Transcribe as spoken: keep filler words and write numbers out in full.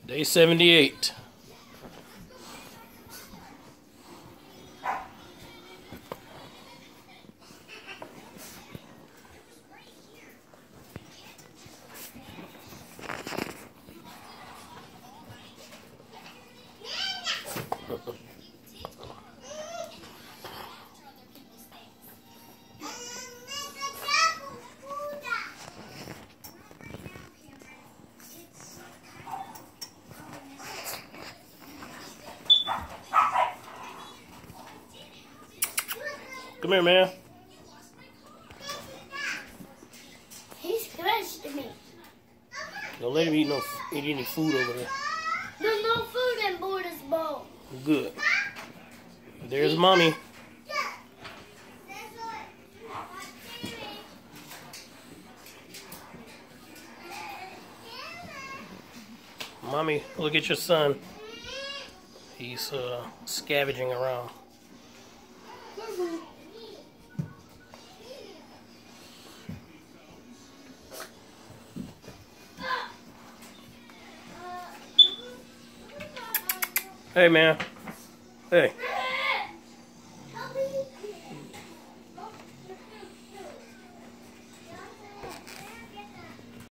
Day seventy-eight. Come here, man. He scratched me. Don't let him eat no eat any food over there. There's no food in Buddhist bowl. Good. There's mommy. Mommy, look at your son. He's uh, scavenging around. Hey, man. Hey.